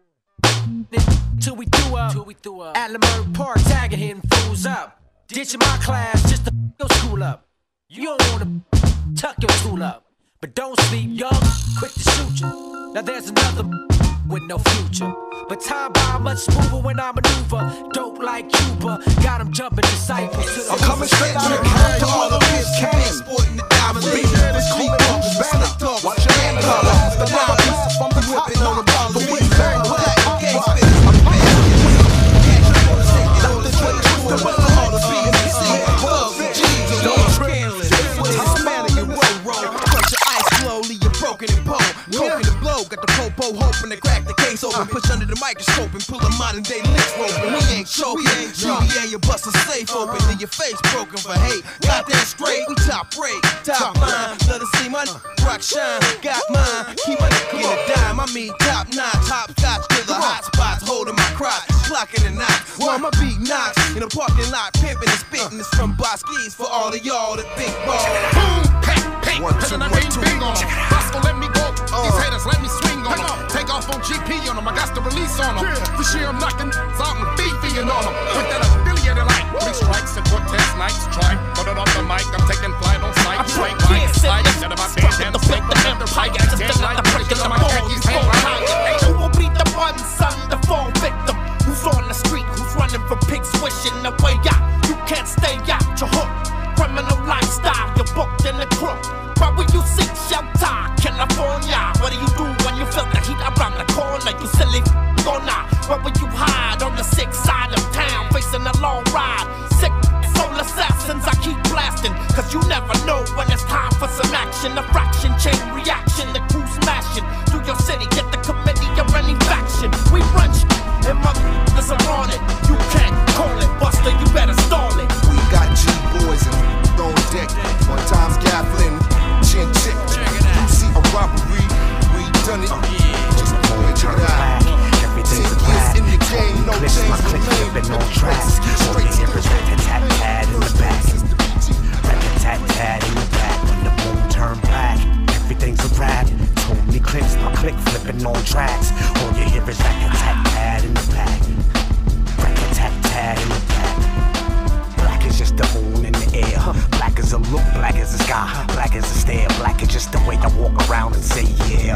Till we threw up, Till we threw up. At Lamar Park, tagging hitting fools up. Ditching my class just to f your school up. You don't wanna tuck your tool up, but don't sleep young, quick to shoot you. Now there's another with no future. But time by much smoother when I maneuver. Dope like Cuba, got them jumping disciples to the I'm coming straight out of Compton, all of this came. Sporting the diamonds, beat this cool up, banner dog, watch your hand color. The rhyme piece from the whipping on the ball, the weed bang, black, gang spit. I'm bad, catch you on the stage, out the way, the weather, all the B and C, bugs, G's, and don't scandalous. This was Hispanic and roll roll, crush your ice slowly, you're broken and bone. Coking the blow, got the popo hoping to crack the case open. Push under the microscope and pull a modern day lynch rope. And we ain't choking. G B A, you bust a safe open. Then your face broken for hate. Got that straight, we top rate. Top line, let us see my rock shine. Got mine, keep my in a dime. I mean top nine, top scotch to the hot spots. Holding my crotch, clocking the knots. While my beat knocks in the parking lot, pimping and spitting. It's from Boskies for all of y'all that think ball. Boom, pack, pack, cause I mean big on them. Bosco, let me go. These haters let me swing on them. Take off on G P on them. I got the release on them. This year I'm knocking out and beefing on them. With that affiliated light. Three strikes and Cortez nights. Try, put it off the mic. I'm taking flight on sight. I break kids, slide instead of my band and the fake the empire. Just still like the break of my khakis. Who will be the one son, the fall victim? Who's on the street? Who's running from pigs wishing the way out? You can't stay out your hook. Criminal lifestyle, you're booked in the crook. Why will you seek shelter? California, what do you do when you feel the heat around the corner? You silly gonna. Why will you hide on the sick side of town, facing a long ride? Sick soul assassins, I keep blasting, cause you never know when it's time for some action. A fraction chain reaction, the flipping on tracks. All you hear is rat-a-tat-tat in the back. Rat-a-tat-tat in the back. Black is just the moon in the air. Black as a look, black as the sky, black as a stare. Black is just the way I walk around and say yeah,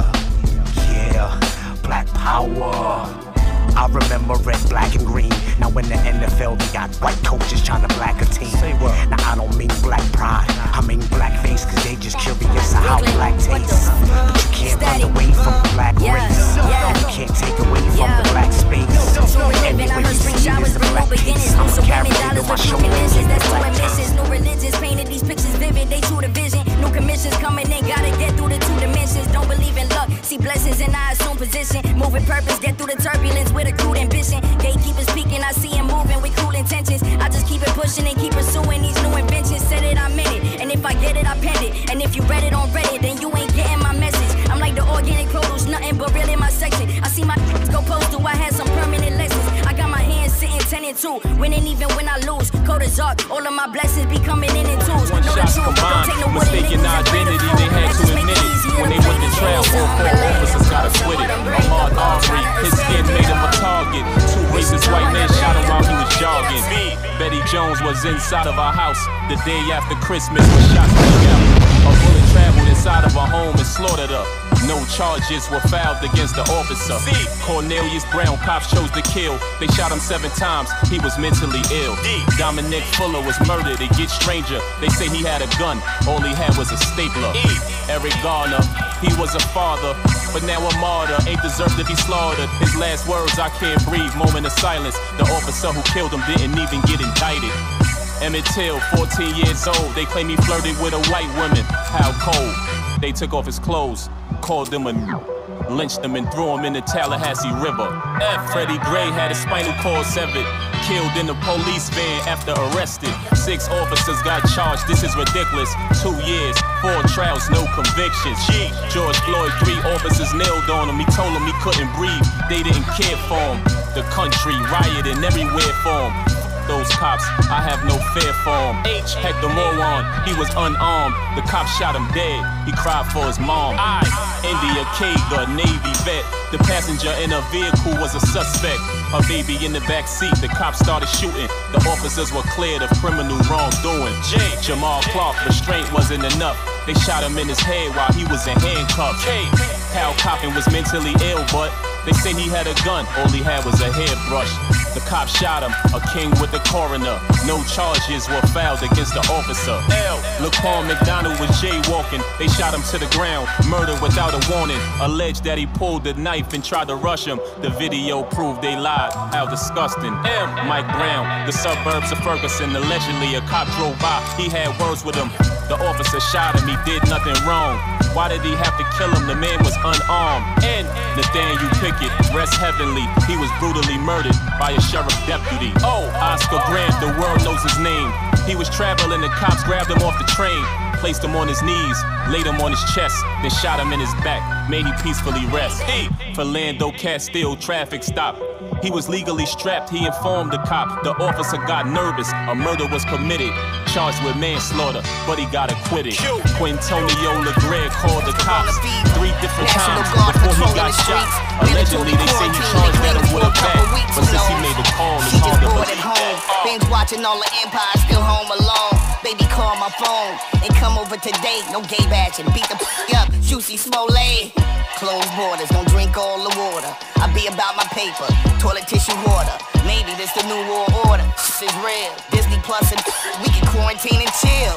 yeah. Black power. I remember red, black, and green. Now in the N F L, they got white coaches trying to black a team. Say what? Now I don't mean black pride, I mean black face, cause they just curious of how black tastes. But you can't run away from black race. You can't take away from the black space. Anywhere you see is a black case. I'm a character on my shoulder. That's two admissions, no religions. Painted these pictures vivid, they true to vision. New commissions coming in, gotta get through the two dimensions. Don't believe in luck, see blessings and I assume position. Moving purpose, get through the turbulence with a crude ambition. Gatekeepers peeking, I see him moving with cool intentions. I just keep it pushing and keep pursuing these new inventions. Said it, I meant it, and if I get it, I penned it. And if you read it on Reddit, then you ain't getting my message. I'm like the organic produce, nothing but real in my section. I see my go postal, I had some permanent lessons. I got my hands sitting ten and two, winning even when I lose. Code is dark, all of my blessings be coming in in twos. One shot combined, mistaken identity, they had to admit it. When they went to trial, all four officers got acquitted. Ahmaud Arbery, his skin made him a target. Two racist white men shot him while he was jogging. Betty Jones was inside of our house the day after Christmas when shots broke out. A bullet traveled inside of our home and slaughtered her. No charges were filed against the officer. Cornelius Brown, cops chose to kill. They shot him seven times, he was mentally ill. Dominic Fuller was murdered, it gets stranger. They say he had a gun, all he had was a stapler. Eric Garner, he was a father, but now a martyr. Ain't deserved to be slaughtered. His last words, I can't breathe, moment of silence. The officer who killed him didn't even get indicted. Emmett Till, fourteen years old, they claim he flirted with a white woman. How cold. They took off his clothes, called him a lynched him and threw him in the Tallahassee River. F. Freddie Gray had his spinal cord severed, killed in the police van after arrested. Six officers got charged, this is ridiculous. Two years, four trials, no convictions. George Floyd, three officers nailed on him. He told them he couldn't breathe, they didn't care for him. The country rioting everywhere for him. Those cops, I have no fear for him. H. Hector Moron, he was unarmed. The cops shot him dead, he cried for his mom. I. India Kaga, Navy vet. The passenger in a vehicle was a suspect. A baby in the back seat, the cops started shooting. The officers were cleared of criminal wrongdoing. J. Jamal Clark, restraint wasn't enough. They shot him in his head while he was in handcuffs. K. Hal Coppin was mentally ill, but they say he had a gun, all he had was a hairbrush. The cop shot him, a king with the coroner. No charges were filed against the officer. L. Laquan McDonald was jaywalking. They shot him to the ground, murdered without a warning. Alleged that he pulled the knife and tried to rush him. The video proved they lied. How disgusting. M. Mike Brown, the suburbs of Ferguson. Allegedly, a cop drove by. He had words with him. The officer shot him. He did nothing wrong. Why did he have to kill him? The man was unarmed. N. Nathaniel Pickett, rest heavenly. He was brutally murdered by a sheriff deputy. Oh, Oscar Grant, the world knows his name. He was traveling, the cops grabbed him off the train, placed him on his knees, laid him on his chest, then shot him in his back. May he peacefully rest. E. Philando Castile, traffic stop. He was legally strapped, he informed the cop. The officer got nervous, a murder was committed. Charged with manslaughter, but he got acquitted. Quintonio LeGreg called the cops three different times before he got shot. Allegedly, they say he charged at him with a bat, but since he made the call, it's hard to believe. Binge watching all the Empire, still home alone. Baby, call my phone and come over today. No gay badge and beat the f up. Juicy Smollett. Closed borders, don't drink all the water. I be about my paper, toilet tissue water. Maybe this the new world order. This is real. Disney Plus and we can quarantine and chill.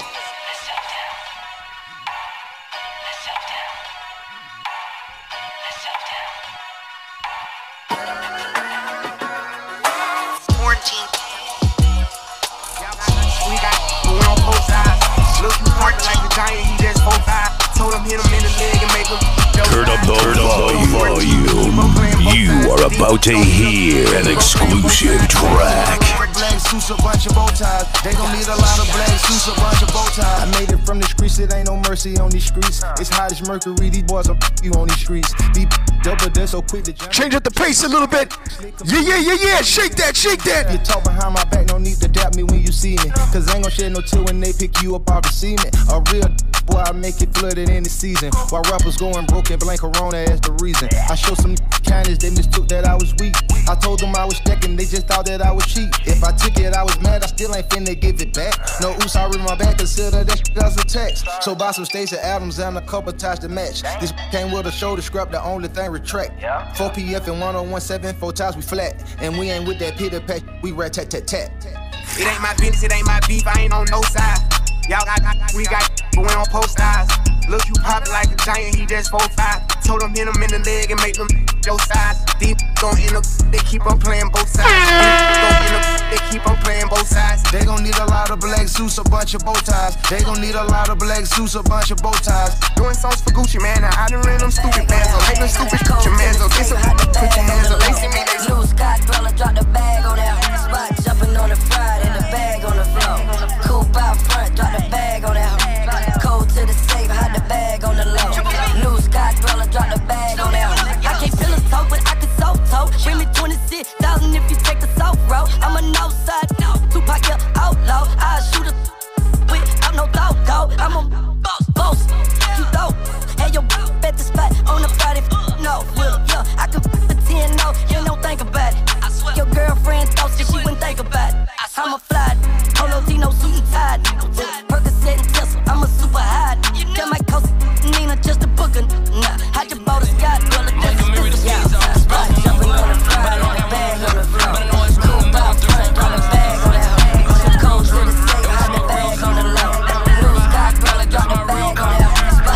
Quarantine. We got we on both sides. Look, you parked like the giant, he just four five. Told him hit him in the leg and make him. Turn up the volume. You are about to hear an exclusive track. Black suits, a bunch of bow ties. They gon' need a lot of black suits, a bunch of bow ties. I made it from the streets, it ain't no mercy on these streets. It's hot as mercury, these boys are you on these streets. Be double, they're so quick to jump. Change up the pace a little bit. Yeah, yeah, yeah, yeah. Shake that, shake that. You talk behind my back, no need to dap me when you see me. Cause I ain't gon' shed no tear when they pick you up off the cement. A real boy, I make it flooded in the season. While rappers going broke and blame Corona as the reason. I showed some kindness, they mistook that I was weak. I told them I was stacking, they just thought that I was cheap. If I took it, I was mad, I still ain't finna give it back. No oops, I read my back, consider that shit as a text. So buy some Stacey Adams and a couple ties to match. This came with a shoulder scrap, the only thing retract. four P F and one oh one seven, four times we flat. And we ain't with that pitter patch, we rat tat tat tat. It ain't my business, it ain't my beef, I ain't on no side. Y'all got, got we got, but we don't post eyes. Look, you pop like a giant, he just four five. Told him hit him in the leg and make them your size. Deep gon' end up, they keep on playing both sides. Gon' end up, they keep on playing both sides. They gon' need a lot of black suits, a bunch of bow ties. They gon' need a lot of black suits, a bunch of bow ties. Doing songs for Gucci, man, now I done ran them stupid bands. So make them stupid Gucci man, so get some, put your hands up. They see me, they Blue Scott Dweller, drop the bag on that spot, jumping on the fried and the bag on the floor. Coupe out front, drop the bag on that. Cold to the safe, hide the bag on the low. Blue Scott Dweller, drop the bag on that. I can't feel a toe, but I can so toe. Bring me twenty-six thousand if you take the soft road. I'm a no side, no. Tupac, yeah, outlaw. I shoot a without no thought, though. I'm a boss, boss. You dope. Hey, yo, bet the spot on the Friday. No, well, yeah, I can pretend no. You don't think about it. Your girlfriend thought that she wouldn't think about it. I'm a fly, Polo Tino suit and tied. Percocet and Tesla, I'm a super high. That might cost Nina just a booker. Nah, I just bought a Scott Dweller, just a stupid yeah. Spot jumping on the fly, on the bag on the floor. Cool about front, on the bag on the hoe. Cold to the safe, hide the bag on the low. Blue Scott Dweller, drop the bag on that.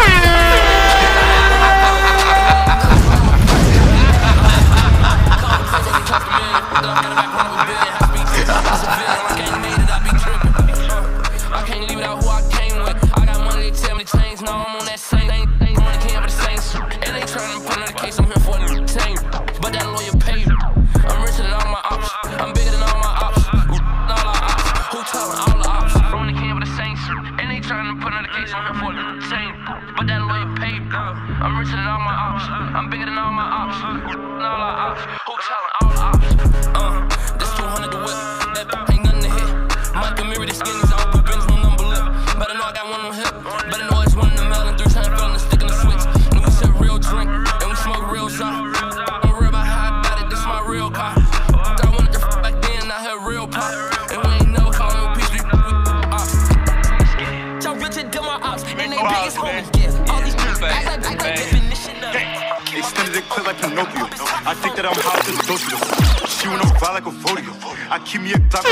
I'm richer than all my ops. I'm bigger than all my ops. All our ops. Who telling all ops? Uh, this two hundred the whip. That ain't nothing to hit. Mike and Mary, the skinnies all put Ben's no number lip. Better know I got one on hip. Better know it's one in the mail and three times filling the stick in the switch. And we sip real drink and we smoke real shot. I'm real about how I got it. This my real car. I wanted to f back then. I had real pop. And we ain't never called no peace. We ops. Y'all richer than my ops. And they biggest homies. All these dudes act like like like definition of it. Extended it clear like Pinocchio. I think that I'm hot to the Docio. She wanna ride like a rodeo. I keep me a Glock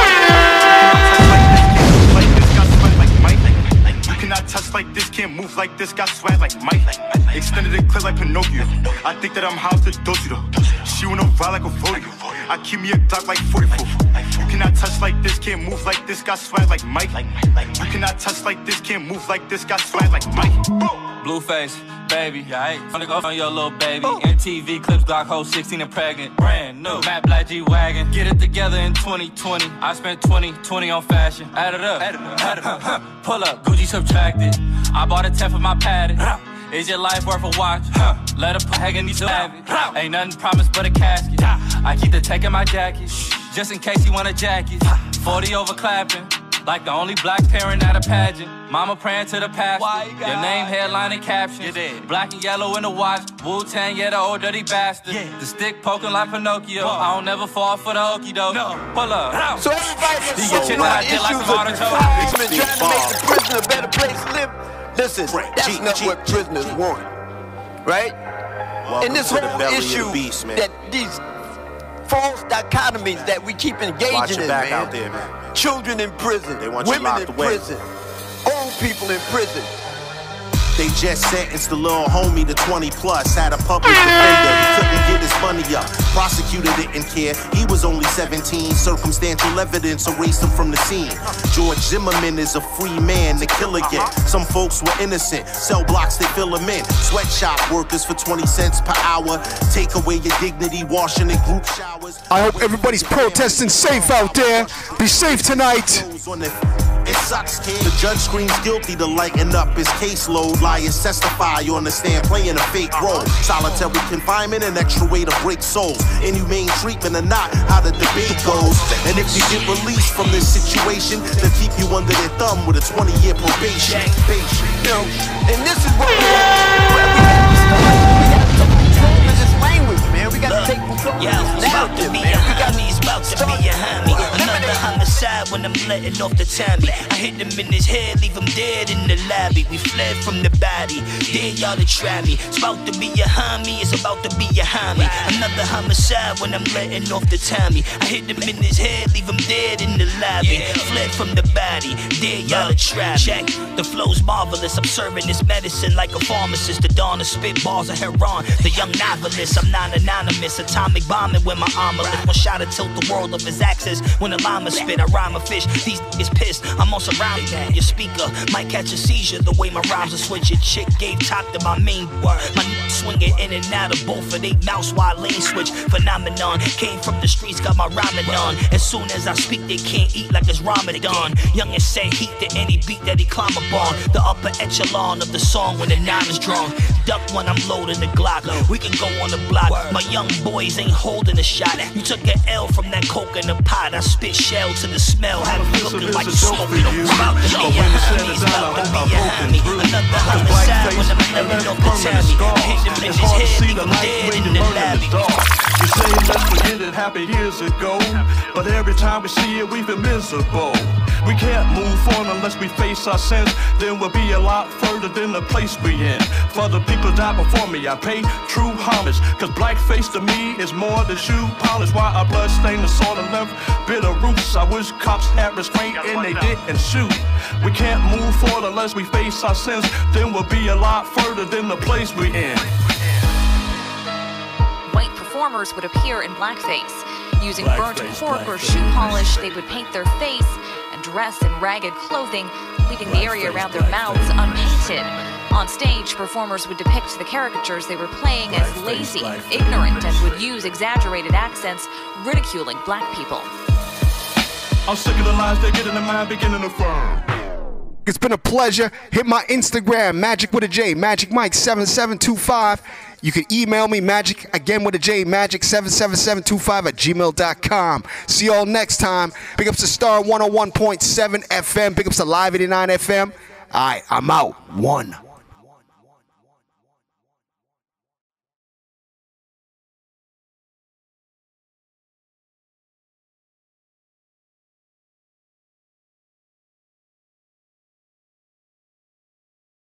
like this, got sweat like Mike. You cannot touch like this, can't move like this, got swag like Mike. Extended it clear like Pinocchio. I think that I'm hot to the Docio. She wanna ride like a rodeo. I keep me a Glock like forty-four. You cannot touch like this, can't move like this, got swag like Mike. You cannot touch like this, can't move like this, got swag like Mike. Blueface, baby, yeah, I ain't finna go on your little baby. M T V clips, Glock hoe sixteen and pregnant, brand new. Matt Black G-Wagon, get it together in twenty twenty. I spent twenty, twenty on fashion. Add it up, add it up, add it up. Pull up, Gucci subtracted. I bought a ten for my paddock. Is your life worth a watch? Let her put hang in these savage. Ain't nothing promised but a casket. I keep the tech in my jacket, just in case you want a jacket. forty over clapping. Like the only black parent at a pageant. Mama praying to the pastor. Your name, headline, and captions. Black and yellow in the watch. Wu-Tang, yeah, the old dirty bastard. Yeah. The stick poking like Pinocchio. Whoa. I don't never fall for the okie doke. No. Pull up. So everybody you get your out there like some auto toe. Been trying to make the prison a better place to live. Listen, that's G, not G, what prisoners G. want, right? Welcome and this whole issue the beast, man. That these false dichotomies that we keep engaging Watch your in, back man. Out there, man. Children in prison, they want women in away. prison, old people in prison. They just sentenced the little homie to twenty plus. Had a public defender, he couldn't get his money up. Prosecutor didn't care, he was only seventeen. Circumstantial evidence erased him from the scene. George Zimmerman is a free man to kill again. Some folks were innocent, cell blocks they fill them in. Sweatshop workers for twenty cents per hour. Take away your dignity, washing in group showers. I hope everybody's protesting safe out there. Be safe tonight. It sucks, kid. The judge screams guilty to lighten up his caseload. Liars testify on the stand playing a fake role. Solitary confinement, an extra way to break souls. Inhumane treatment or not, how the debate goes. And if you get released from this situation, they'll keep you under their thumb with a twenty year probation. Yo, and this is what we have. We have to start this language, man. We got to take control of this narrative, man. We got He's about to be a homie. Another homicide when I'm letting off the Tommy. I hit him in his head, leave him dead in the lobby. We fled from the body, dare y'all to try me. It's about to be a homie, it's about to be a homie. Another homicide when I'm letting off the Tommy. I hit him in his head, leave him dead in the lobby. Fled from the body, dare y'all to try me. Check, the flow's marvelous. I'm serving this medicine like a pharmacist. The dawn of spitballs of Heron, the young novelist. I'm non-anonymous, atomic bombing with my armor lift. One shot to tilt the world of his axis. When the llama spit, I rhyme a fish. These niggas pissed, I'm on surrounded. Your speaker might catch a seizure the way my rhymes are switching. Chick gave top to my main word. My n swinging in and out of both of they mouths while lane switch. Phenomenon came from the streets, got my rhyming on. As soon as I speak, they can't eat like it's Ramadan. Young and say heat to any beat that he climb upon. The upper echelon of the song when the nine is drawn. Duck when I'm loading the Glock. We can go on the block. My young boys ain't holding a shot. You took an L from that coke in the pot. I spit shell to the smell. Had me looking like smoking. About to be a homie. It's about to be a homie. Another homicide when I'm letting off the Tommy. Hit him in his head, leave him dead in the lobby. You say let's forget it happened years ago, but every time we see it, we've been miserable. We can't move on unless we face our sins. Then we'll be a lot further than the place we in. For the people die before me, I pay true homage. Cause blackface to me is more than shoe polish. Why our blood stain the soil and left bitter roots. I wish cops had restraint and they didn't shoot. We can't move forward unless we face our sins. Then we'll be a lot further than the place we in. White performers would appear in blackface. Using burnt cork or shoe polish, they would paint their face and dress in ragged clothing, leaving the area around their mouths unpainted. On stage, performers would depict the caricatures they were playing as lazy, ignorant, and would use exaggerated accents, ridiculing black people. I'm sick of the lies they get in the mind, beginning to firm. It's been a pleasure. Hit my Instagram, Magic with a J, Magic Mike seven seven two five. You can email me, Magic, again with a J, Magic seven seven seven two five at gmail dot com. See y'all next time. Big ups to Star one oh one point seven F M. Big ups to Live eighty-nine F M. All right, I'm out. One.